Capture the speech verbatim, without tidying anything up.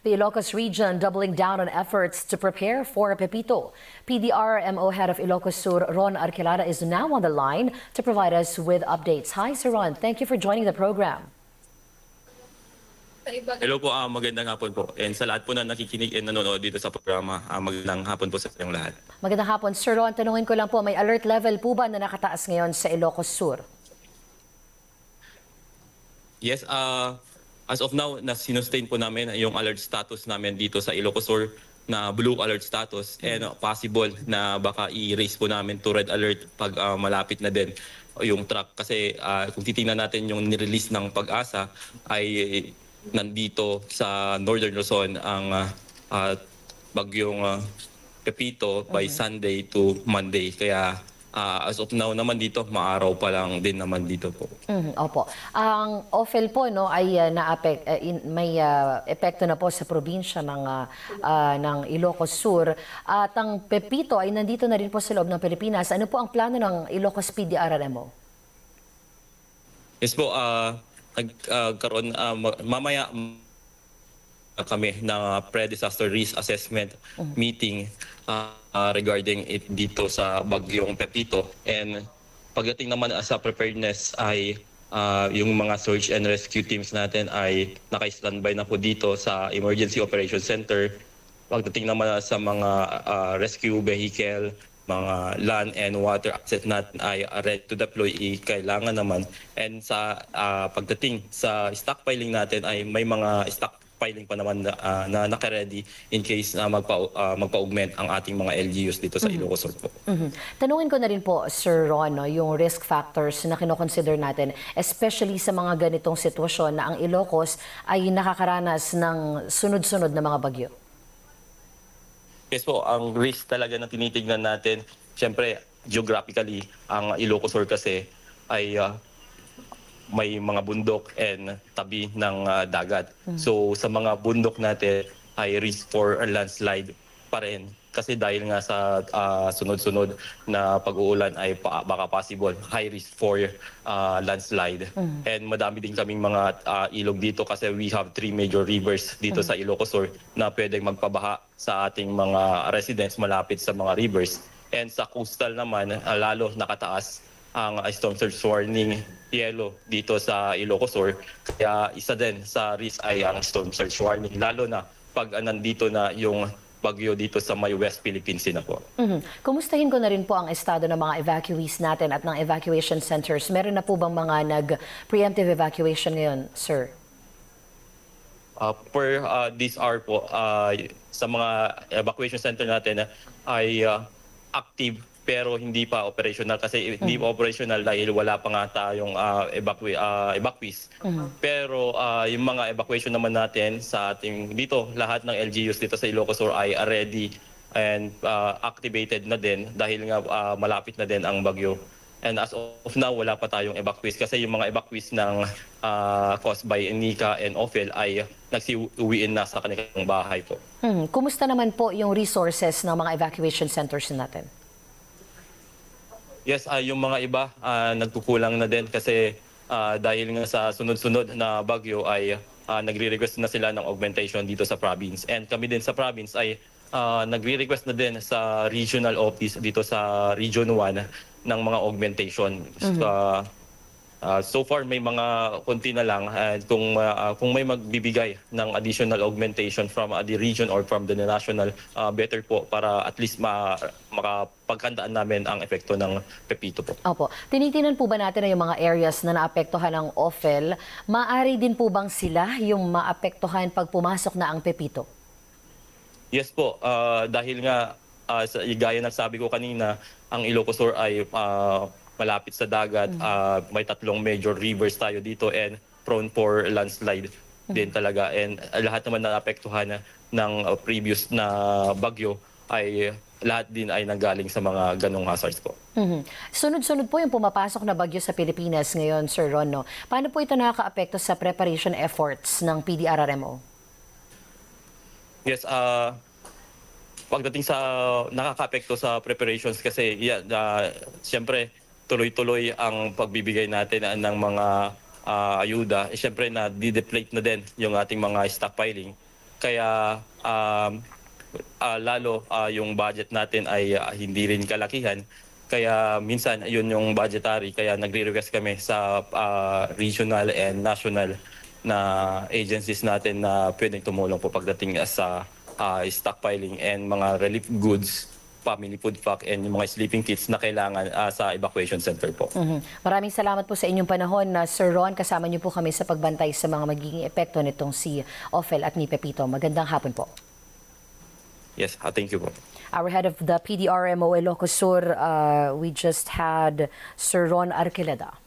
The Ilocos region doubling down on efforts to prepare for Pepito. P D R M O head of Ilocos Sur, Ron Arquelada, is now on the line to provide us with updates. Hi, Sir Ron. Thank you for joining the program. Hello po, uh, magandang hapon po. And sa lahat po na nakikinig and nanonood dito sa programa, uh, magandang hapon po sa inyong lahat. Magandang hapon, Sir Ron. Tanungin ko lang po, may alert level po ba na nakataas ngayon sa Ilocos Sur? Yes, uh, as of now, na-sinustain po namin yung alert status namin dito sa Ilocos Sur na blue alert status, and uh, possible na baka i-raise po namin to red alert pag uh, malapit na din yung truck. Kasi uh, kung titingnan natin yung nirelease ng Pag-asa ay nandito sa Northern Luzon ang uh, uh, bagyong uh, Pepito by uh-huh. Sunday to Monday. Kaya Uh, as of now naman dito, maaraw pa lang din naman dito po. Mm, opo. Ang O F E L po no, ay uh, na-apek, uh, in, may uh, epekto na po sa probinsya ng, uh, uh, ng Ilocos Sur. At ang Pepito ay nandito na rin po sa loob ng Pilipinas. Ano po ang plano ng Ilocos P D R M O? Yes po, uh, nagkaroon, uh, uh, mamaya kami ng pre-disaster risk assessment uh-huh. meeting uh, uh, regarding it dito sa bagyong Pepito. And pagdating naman sa preparedness ay uh, yung mga search and rescue teams natin ay naka-standby na po dito sa Emergency Operations Center. Pagdating naman sa mga uh, rescue vehicle, mga land and water asset natin ay ready to deploy, kailangan naman. And sa uh, pagdating sa stockpiling natin ay may mga stock filing pa naman na, uh, na naka-ready in case na magpa, uh, magpa-augment ang ating mga L G Us dito sa Ilocos Sur po. Mm-hmm. Tanungin ko na rin po, Sir Ron, no, yung risk factors na kinoconsider natin, especially sa mga ganitong sitwasyon na ang Ilocos ay nakakaranas ng sunod-sunod na mga bagyo. Yes po, ang risk talaga na tinitignan natin, siyempre, geographically, ang Ilocos Sur kasi ay uh, may mga bundok and tabi ng uh, dagat. Mm-hmm. So sa mga bundok natin ay risk for a landslide pa rin. Kasi dahil nga sa uh, sunod-sunod na pag-uulan ay pa, baka possible high risk for uh, landslide. Mm-hmm. And madami din kaming mga uh, ilog dito kasi we have three major rivers dito mm-hmm. sa Ilocos Sur na pwedeng magpabaha sa ating mga residents malapit sa mga rivers. And sa coastal naman, uh, lalo nakataas ang storm surge warning yellow dito sa Ilocos Sur. Kaya isa din sa risk ay ang storm surge warning, lalo na pag nandito na yung bagyo dito sa may West Philippine Sea na po. Mm-hmm. Kumustahin ko na rin po ang estado ng mga evacuees natin at ng evacuation centers. Meron na po bang mga nag-preemptive evacuation ngayon, sir? Uh, per uh, this hour po, uh, sa mga evacuation center natin uh, ay uh, active pero hindi pa operational kasi hindi pa operational dahil wala pa nga tayong uh, evacu uh, evacuees. Uh-huh. Pero uh, yung mga evacuation naman natin sa ating dito, lahat ng L G Us dito sa Ilocos Sur ay ready and uh, activated na din dahil nga uh, malapit na din ang bagyo. And as of now, wala pa tayong evacuees kasi yung mga evacuees ng uh, caused by Nika and O F E L ay nagsiuwiin na sa kanilang bahay po. Hmm. Kumusta naman po yung resources ng mga evacuation centers natin? Yes, uh, yung mga iba uh, nagkukulang na din kasi uh, dahil nga sa sunod-sunod na bagyo ay uh, nagre-request na sila ng augmentation dito sa province. And kami din sa province ay uh, nagre-request na din sa regional office dito sa Region one ng mga augmentation. Mm-hmm. uh, uh, so far may mga konti na lang uh, kung, uh, kung may magbibigay ng additional augmentation from uh, the region or from the national, uh, better po para at least ma makapaghandaan namin ang epekto ng Pepito po. Opo. Tinitinan po ba natin na yung mga areas na naapektuhan ng O F E L, maaari din po bang sila yung maapektuhan pag pumasok na ang Pepito? Yes po, uh, dahil nga uh, sa, gaya ng sabi ko kanina, ang Ilocos Sur ay uh, malapit sa dagat, mm-hmm. uh, may tatlong major rivers tayo dito and prone for landslide mm-hmm. din talaga. And uh, lahat naman na apektuhan ng uh, previous na bagyo ay lahat din ay nanggaling sa mga ganong hazards po. Mm-hmm. Sunod-sunod po yung pumapasok na bagyo sa Pilipinas ngayon, Sir Ron. No? Paano po ito nakaka-apekto sa preparation efforts ng P D R R M O? Yes, uh, pagdating sa nakaka-apekto sa preparations kasi yeah, uh, siyempre tuloy-tuloy ang pagbibigay natin uh, ng mga uh, ayuda. Eh, siyempre na de-deplete na din yung ating mga stockpiling. Kaya um, ah, lalo ah, yung budget natin ay ah, hindi rin kalakihan. Kaya minsan yun yung budgetary, kaya nagre-request kami sa ah, regional and national na agencies natin na pwedeng tumulong po pagdating sa ah, stockpiling and mga relief goods, family food pack, and yung mga sleeping kits na kailangan ah, sa evacuation center po. Mhm. Maraming salamat po sa inyong panahon, na Sir Ron. Kasama niyo po kami sa pagbantay sa mga magiging epekto nitong si Ophel at ni Pepito. Magandang hapon po. Yes, ah, thank you po. Our head of the P D R M O Ilocos Sur, uh, we just had Sir Ron Arqueleda.